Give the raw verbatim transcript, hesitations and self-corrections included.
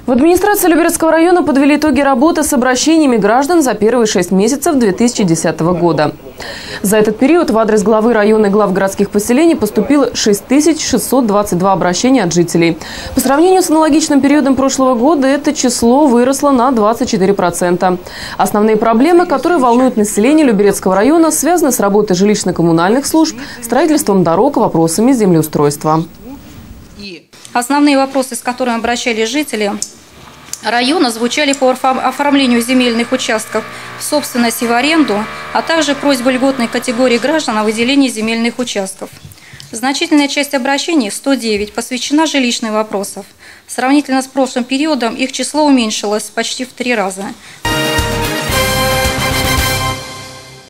В администрации Люберецкого района подвели итоги работы с обращениями граждан за первые шесть месяцев две тысячи десятого года. За этот период в адрес главы района и глав городских поселений поступило шесть тысяч шестьсот двадцать два обращения от жителей. По сравнению с аналогичным периодом прошлого года это число выросло на двадцать четыре процента. Основные проблемы, которые волнуют население Люберецкого района, связаны с работой жилищно-коммунальных служб, строительством дорог, вопросами землеустройства. Основные вопросы, с которыми обращались жители района, звучали по оформлению земельных участков в собственность и в аренду, а также просьбы льготной категории граждан о выделении земельных участков. Значительная часть обращений, сто девять, посвящена жилищным вопросам. Сравнительно с прошлым периодом их число уменьшилось почти в три раза.